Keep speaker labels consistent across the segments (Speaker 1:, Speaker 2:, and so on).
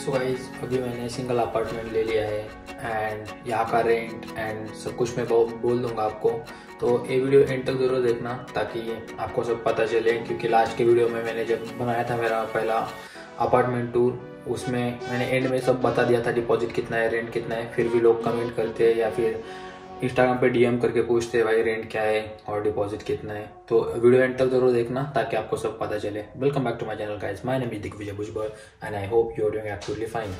Speaker 1: So guys, अभी मैंने single apartment ले लिया है एंड यहाँ का रेंट एंड सब कुछ मैं बोल दूंगा आपको। तो ये वीडियो एंड तक जरूर देखना ताकि आपको सब पता चले, क्योंकि लास्ट के वीडियो में मैंने जब बनाया था मेरा पहला अपार्टमेंट टूर, उसमें मैंने एंड में सब बता दिया था डिपॉजिट कितना है, रेंट कितना है। फिर भी लोग कमेंट करते हैं या फिर इंस्टाग्राम पे डीएम करके पूछते हैं भाई रेंट क्या है और डिपॉजिट कितना है। तो वीडियो एंड तक जरूर देखना ताकि आपको सब पता चले। Welcome back to my channel guys, my name is Digvijay Bhujbal and I hope you are doing absolutely fine.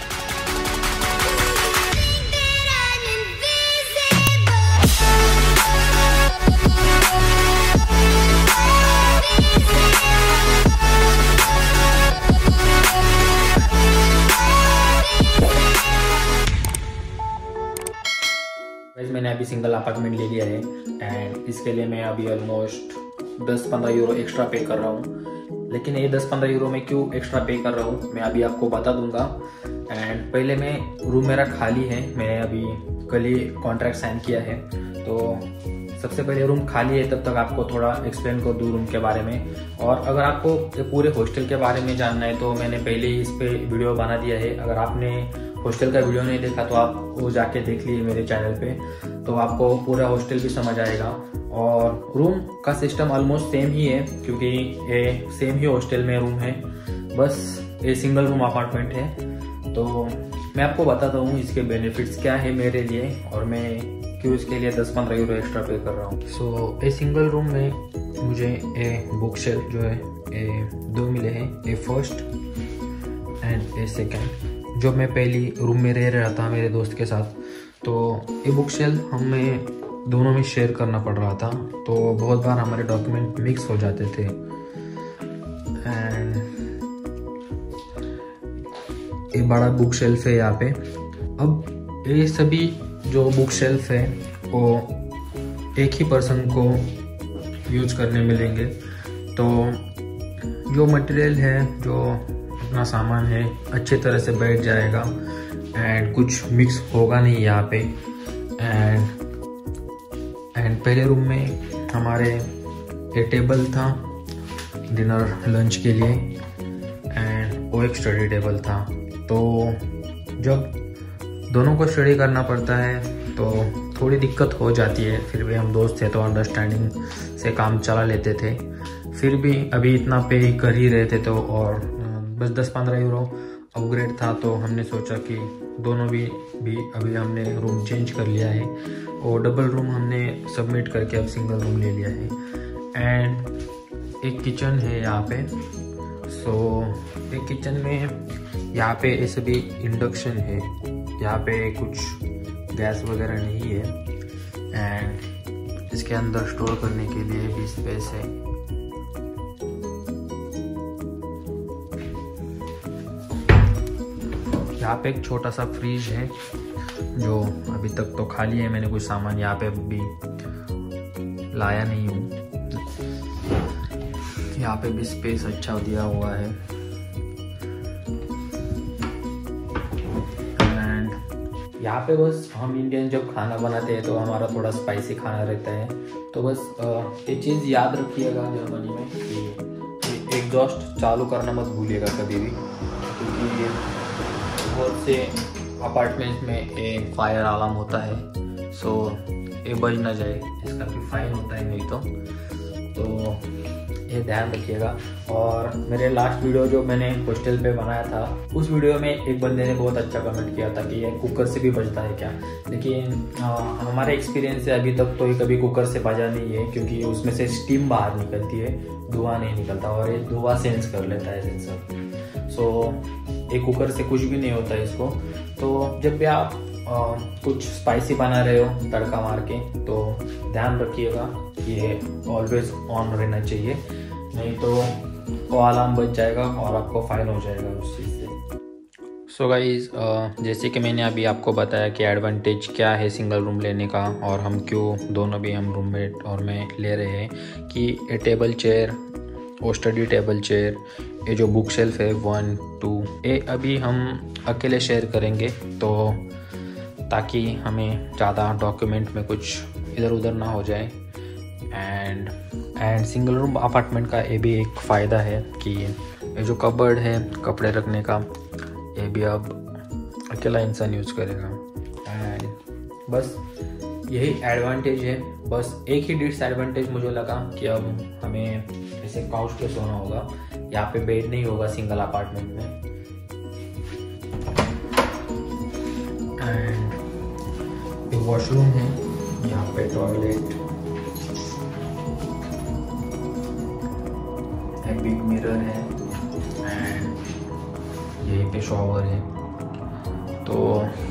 Speaker 1: मैंने अभी सिंगल अपार्टमेंट ले लिया है एंड इसके लिए मैं अभी ऑलमोस्ट 10-15 यूरो एक्स्ट्रा पे कर रहा हूँ। लेकिन ये 10-15 यूरो में क्यों एक्स्ट्रा पे कर रहा हूँ मैं अभी आपको बता दूंगा। एंड पहले मैं रूम मेरा खाली है, मैंने अभी कल ही कॉन्ट्रैक्ट साइन किया है। तो सबसे पहले रूम खाली है, तब तक आपको थोड़ा एक्सप्लेन कर दूँ रूम के बारे में। और अगर आपको पूरे हॉस्टल के बारे में जानना है तो मैंने पहले ही इस पर वीडियो बना दिया है। अगर आपने हॉस्टल का वीडियो नहीं देखा तो आप वो जाके देख लिए मेरे चैनल पे, तो आपको पूरा हॉस्टल भी समझ आएगा। और रूम का सिस्टम ऑलमोस्ट सेम ही है, क्योंकि ये सेम ही हॉस्टल में रूम है, बस ये सिंगल रूम अपार्टमेंट है। तो मैं आपको बताता हूँ इसके बेनिफिट्स क्या है मेरे लिए और मैं क्यों इसके लिए 10-15 यूरो एक्स्ट्रा पे कर रहा हूँ। सो ये सिंगल रूम में मुझे ये बुक शेल्फ जो है ये 2 मिले हैं, ये फर्स्ट एंड ये सेकेंड। जो मैं पहली रूम में रह रहा था मेरे दोस्त के साथ, तो ये बुक शेल्फ हमें दोनों में शेयर करना पड़ रहा था, तो बहुत बार हमारे डॉक्यूमेंट मिक्स हो जाते थे। एंड ये बड़ा बुक शेल्फ है यहाँ पे। अब ये सभी जो बुक शेल्फ है वो एक ही पर्सन को यूज करने मिलेंगे। तो जो मटेरियल है, जो अपना सामान है, अच्छे तरह से बैठ जाएगा एंड कुछ मिक्स होगा नहीं यहाँ पे। एंड पहले रूम में हमारे एक टेबल था डिनर लंच के लिए एंड वो एक स्टडी टेबल था। तो जब दोनों को स्टडी करना पड़ता है तो थोड़ी दिक्कत हो जाती है, फिर भी हम दोस्त थे तो अंडरस्टैंडिंग से काम चला लेते थे। फिर भी अभी इतना पे कर ही रहे थे तो और बस 10-15 यूरो अपग्रेड था, तो हमने सोचा कि दोनों भी अभी हमने रूम चेंज कर लिया है और डबल रूम हमने सबमिट करके अब सिंगल रूम ले लिया है। एंड एक किचन है यहाँ पे। सो एक किचन में यहाँ पे ऐसे भी इंडक्शन है, यहाँ पे कुछ गैस वगैरह नहीं है एंड इसके अंदर स्टोर करने के लिए भी स्पेस है। यहाँ पे एक छोटा सा फ्रीज है जो अभी तक तो खाली है, मैंने कुछ सामान यहाँ पे भी लाया नहीं हूँ। यहाँ पे भी स्पेस अच्छा दिया हुआ है एंड यहाँ पे बस हम इंडियन जब खाना बनाते हैं तो हमारा थोड़ा स्पाइसी खाना रहता है। तो बस ये चीज़ याद रखिएगा जर्मनी में कि एग्जॉस्ट चालू करना मत भूलिएगा कभी भी, क्योंकि बहुत से अपार्टमेंट्स में एक फायर अलार्म होता है। सो ये बज ना जाए, इसका भी फाइन होता है नहीं तो ये ध्यान रखिएगा। और मेरे लास्ट वीडियो जो मैंने हॉस्टल पे बनाया था, उस वीडियो में एक बंदे ने बहुत अच्छा कमेंट किया था कि ये कुकर से भी बजता है क्या। लेकिन हमारे एक्सपीरियंस से अभी तक तो ये कभी कुकर से बजा नहीं है, क्योंकि उसमें से स्टीम बाहर निकलती है, धुआं नहीं निकलता और ये धुआं सेंस कर लेता है सेंसर। सो एक कुकर से कुछ भी नहीं होता है इसको। तो जब भी आप कुछ स्पाइसी बना रहे हो तड़का मार के, तो ध्यान रखिएगा कि ये ऑलवेज ऑन रहना चाहिए, नहीं तो वो अलार्म बज जाएगा और आपको फाइन हो जाएगा उस चीज़ से। सो गाइज, जैसे कि मैंने अभी आपको बताया कि एडवांटेज क्या है सिंगल रूम लेने का और हम क्यों दोनों भी हम रूममेट और मैं ले रहे हैं, कि ये टेबल चेयर और स्टडी टेबल चेयर, ये जो बुक शेल्फ है 1, 2, ये अभी हम अकेले शेयर करेंगे, तो ताकि हमें ज़्यादा डॉक्यूमेंट में कुछ इधर उधर ना हो जाए। एंड सिंगल रूम अपार्टमेंट का ये भी एक फ़ायदा है कि ये जो कबर्ड है कपड़े रखने का, ये भी अब अकेला इंसान यूज करेगा। एंड बस यही एडवांटेज है। बस एक ही डिसएडवांटेज मुझे लगा कि अब हमें ऐसे काउच पे सोना होगा, यहाँ पे बेड नहीं होगा सिंगल अपार्टमेंट में। एंड ये वॉशरूम है, यहाँ पे टॉयलेट, एक बिग मिरर है एंड यहीं पे शॉवर है। तो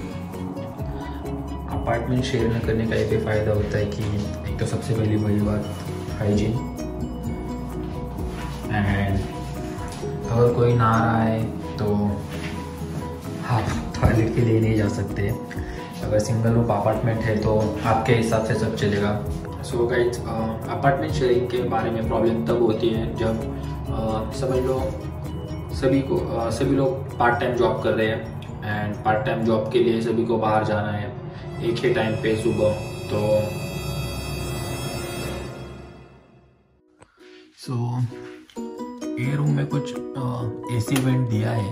Speaker 1: अपार्टमेंट शेयर न करने का ये भी फ़ायदा होता है कि एक तो सबसे पहली बड़ी बात हाइजीन, एंड अगर कोई ना आ रहा है तो आप टॉयलेट के लिए नहीं जा सकते। अगर सिंगल रूम अपार्टमेंट है तो आपके हिसाब से सब चलेगा। सो गाइस, अपार्टमेंट शेयरिंग के बारे में प्रॉब्लम तब होती है जब समझ लो सभी लोग पार्ट टाइम जॉब कर रहे हैं एंड पार्ट टाइम जॉब के लिए सभी को बाहर जाना है एक ही टाइम पे सुबह। तो ये रूम में कुछ एसी वेंट दिया है।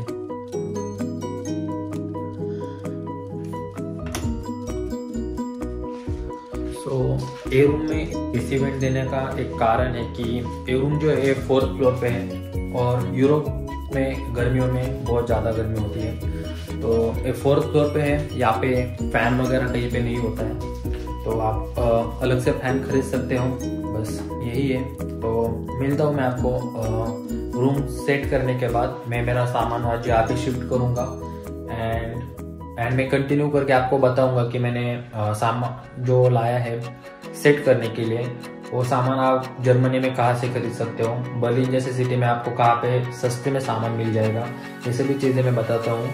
Speaker 1: ए रूम में एसी वेंट देने का एक कारण है कि ए रूम जो है 4th फ्लोर पे है और यूरोप में गर्मियों में बहुत ज़्यादा गर्मी होती है। तो ये 4th फ्लोर पे है, यहाँ पे फैन वगैरह कहीं पे नहीं होता है, तो आप अलग से फैन खरीद सकते हो। बस यही है। तो मिलता हूँ मैं आपको रूम सेट करने के बाद। मैं मेरा सामान आज यहाँ पे शिफ्ट करूँगा एंड मैं कंटिन्यू करके आपको बताऊंगा कि मैंने सामान जो लाया है सेट करने के लिए, वो सामान आप जर्मनी में कहाँ से खरीद सकते हो, बर्लिन जैसे सिटी में आपको कहाँ पे सस्ते में सामान मिल जाएगा, ये सभी चीज़ें मैं बताता हूँ।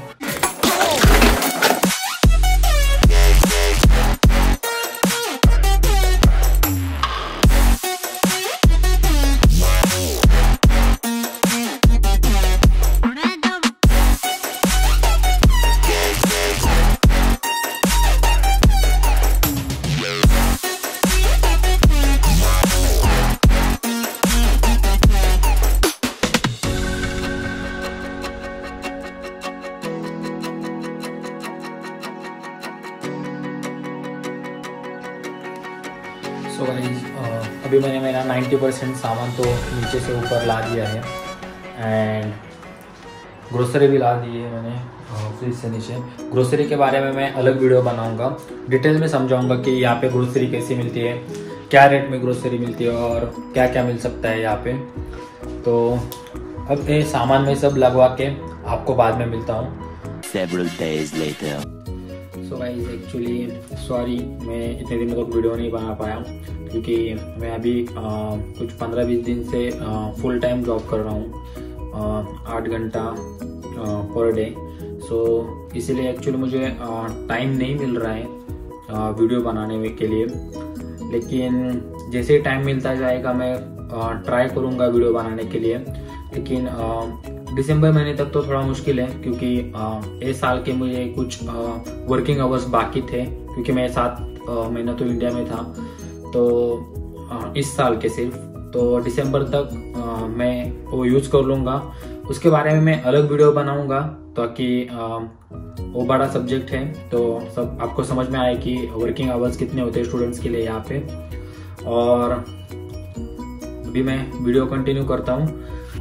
Speaker 1: सो गाइस, अभी मैंने मेरा 90% सामान तो नीचे से ऊपर ला दिया है एंड ग्रोसरी भी ला दी है मैंने फ्रिज से नीचे। ग्रोसरी के बारे में मैं अलग वीडियो बनाऊंगा, डिटेल में समझाऊंगा कि यहाँ पे ग्रोसरी कैसी मिलती है, क्या रेट में ग्रोसरी मिलती है और क्या क्या मिल सकता है यहाँ पे। तो अब ये सामान में सब लगवा के आपको बाद में मिलता हूँ।
Speaker 2: Several days later.
Speaker 1: So guys, actually sorry मैं इतने दिनों तक वीडियो नहीं बना पाया क्योंकि मैं अभी कुछ 15-20 दिन से फुल टाइम जॉब कर रहा हूँ, 8 घंटा पर डे। सो इसीलिए एक्चुअली मुझे टाइम नहीं मिल रहा है वीडियो बनाने के लिए, लेकिन जैसे ही टाइम मिलता जाएगा मैं ट्राई करूँगा वीडियो बनाने के लिए। लेकिन दिसंबर महीने तक तो थोड़ा मुश्किल है क्योंकि इस साल के मुझे कुछ वर्किंग आवर्स बाकी थे क्योंकि मैं 7 महीना तो इंडिया में था, तो इस साल के सिर्फ। तो दिसंबर तक मैं वो यूज़ कर लूँगा, उसके बारे में मैं अलग वीडियो बनाऊँगा ताकि वो बड़ा सब्जेक्ट है तो सब आपको समझ में आए कि वर्किंग आवर्स कितने होते हैं स्टूडेंट्स के लिए यहाँ पे। और अभी मैं वीडियो कंटिन्यू करता हूँ।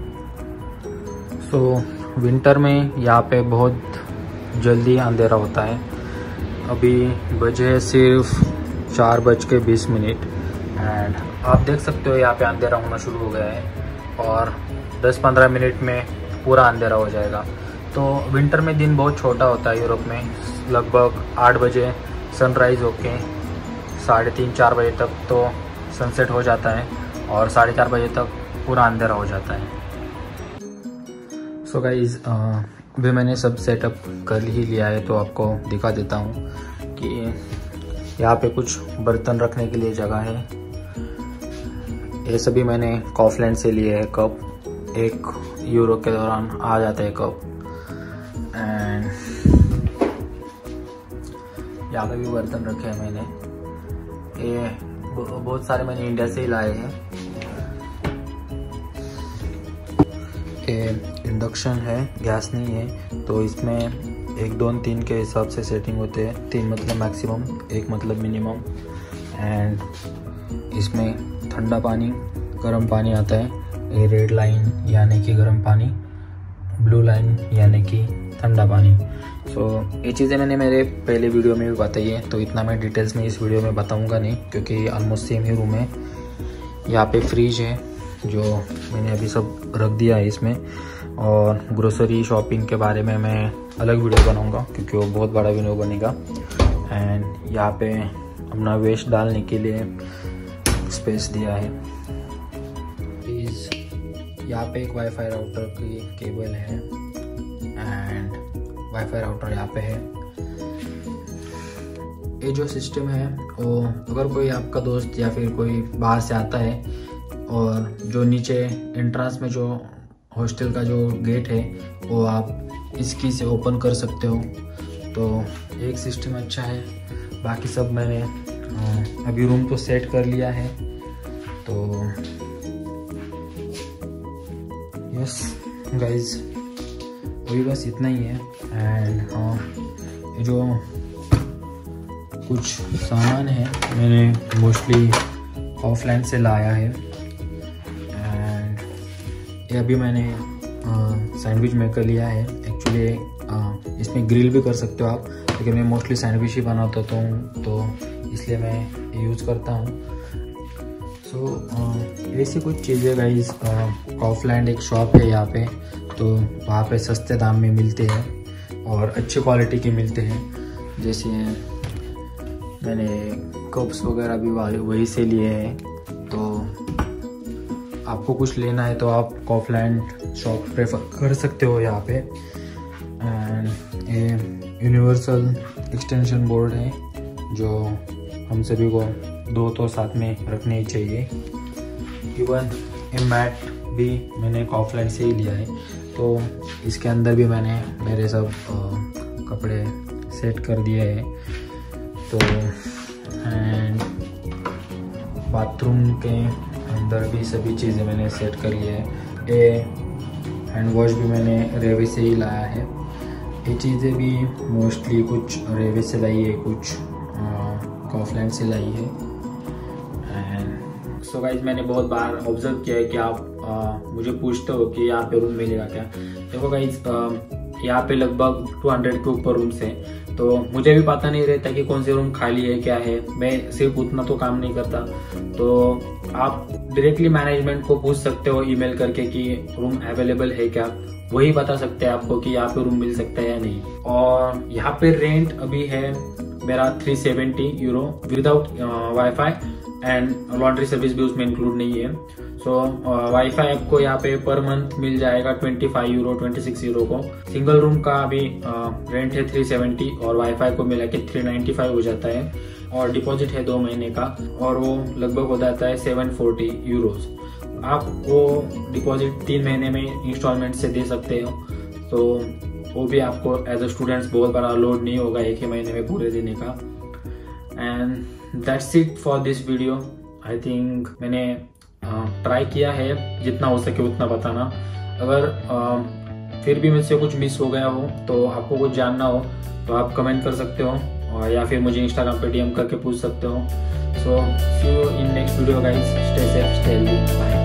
Speaker 1: तो विंटर में यहाँ पे बहुत जल्दी अंधेरा होता है। अभी बजे सिर्फ 4:20 एंड आप देख सकते हो यहाँ पे अंधेरा होना शुरू हो गया है और 10-15 मिनट में पूरा अंधेरा हो जाएगा। तो विंटर में दिन बहुत छोटा होता है यूरोप में, लगभग 8 बजे सनराइज़ होके 3:30-4 बजे तक तो सनसेट हो जाता है और 4:30 बजे तक पूरा अंधेरा हो जाता है। सो गाइस, अभी मैंने सब सेटअप कर ही लिया है तो आपको दिखा देता हूँ कि यहाँ पे कुछ बर्तन रखने के लिए जगह है। ये सभी मैंने कॉफलैंड से लिए है कप, 1 यूरो के दौरान आ जाता है कप। एंड यहाँ पे भी बर्तन रखे हैं मैंने, ये बहुत सारे मैंने इंडिया से ही लाए हैं। के इंडक्शन है, गैस नहीं है, तो इसमें 1 2 3 के हिसाब से सेटिंग होते हैं। 3 मतलब मैक्सिमम, 1 मतलब मिनिमम। एंड इसमें ठंडा पानी, गर्म पानी आता है। ये रेड लाइन यानी कि गर्म पानी, ब्लू लाइन यानी कि ठंडा पानी। ये चीज़ें मैंने मेरे पहले वीडियो में भी बताई है, तो इतना मैं डिटेल्स में इस वीडियो में बताऊंगा नहीं, क्योंकि ऑलमोस्ट सेम ही रूम है। यहाँ पे फ्रिज है जो मैंने अभी सब रख दिया है इसमें, और ग्रोसरी शॉपिंग के बारे में मैं अलग वीडियो बनाऊंगा क्योंकि वो बहुत बड़ा वीडियो बनेगा। एंड यहाँ पे अपना वेस्ट डालने के लिए स्पेस दिया है। प्लीज़ यहाँ पे एक वाईफाई राउटर की केबल है एंड वाईफाई राउटर यहाँ पे है। ये जो सिस्टम है वो अगर कोई आपका दोस्त या फिर कोई बाहर से आता है और जो नीचे एंट्रेंस में जो हॉस्टल का जो गेट है वो आप इस की से ओपन कर सकते हो। तो एक सिस्टम अच्छा है। बाकी सब मैंने अभी रूम तो सेट कर लिया है। तो यस गाइज, अभी बस इतना ही है। एंड ये जो कुछ सामान है मैंने मोस्टली ऑफलाइन से लाया है। एंड ये अभी मैंने सैंडविच मेकर लिया है। एक्चुअली इसमें ग्रिल भी कर सकते हो आप, लेकिन मैं मोस्टली सैंडविच ही बनाता हूँ तो इसलिए मैं ये यूज़ करता हूँ। ऐसी कुछ चीज़ें गाइस। ऑफलाइन एक शॉप है यहाँ पे, तो वहाँ पे सस्ते दाम में मिलते हैं और अच्छी क्वालिटी के मिलते हैं। जैसे मैंने कप्स वगैरह भी वहीं से लिए हैं। तो आपको कुछ लेना है तो आप ऑफलाइन शॉप प्रेफर कर सकते हो यहाँ पे। एंड ये यूनिवर्सल एक्सटेंशन बोर्ड है जो हम सभी को 2 तो साथ में रखने ही चाहिए। इवन ये मैट भी मैंने ऑफलाइन से ही लिया है, तो इसके अंदर भी मैंने मेरे सब कपड़े सेट कर दिए हैं। तो एंड बाथरूम के अंदर भी सभी चीज़ें मैंने सेट कर लिया है। ये हैंड वॉश भी मैंने रेवे से ही लाया है। ये चीज़ें भी मोस्टली कुछ रेवे से लाई है, कुछ ऑफलाइन से लाई है। एंड सो गाइज, मैंने बहुत बार ऑब्जर्व किया है कि आप मुझे पूछते हो कि यहाँ पे रूम मिलेगा क्या। देखो गाइज, यहाँ पे लगभग 200 के ऊपर रूम्स हैं, तो मुझे भी पता नहीं रहता कि कौन से रूम खाली है क्या है। मैं सिर्फ उतना तो काम नहीं करता। तो आप डायरेक्टली मैनेजमेंट को पूछ सकते हो ईमेल करके कि रूम अवेलेबल है क्या, वही बता सकते हैं आपको कि यहाँ पे रूम मिल सकता है या नहीं। और यहाँ पे रेंट अभी है मेरा 370 euro without wifi, and laundry service भी उसमें इंक्लूड नहीं है। वाईफाई आपको यहाँ पे पर मंथ मिल जाएगा 25 यूरो 26 यूरो को। सिंगल रूम का अभी रेंट है 370 और वाईफाई को मिला के 395 हो जाता है। और डिपॉजिट है 2 महीने का और वो लगभग हो जाता है 740 यूरोज। आप वो डिपॉजिट 3 महीने में इंस्टॉलमेंट से दे सकते हो, तो वो भी आपको एज अ स्टूडेंट्स बहुत बड़ा लोड नहीं होगा 1 ही महीने में पूरे देने का। And that's it for this video. I think मैंने ट्राई किया है जितना हो सके उतना बताना। अगर फिर भी मुझसे कुछ मिस हो गया हो, तो आपको कुछ जानना हो तो आप कमेंट कर सकते हो, और या फिर मुझे इंस्टाग्राम पे DM करके पूछ सकते हो। So see you in next video guys. Stay safe, stay healthy, bye.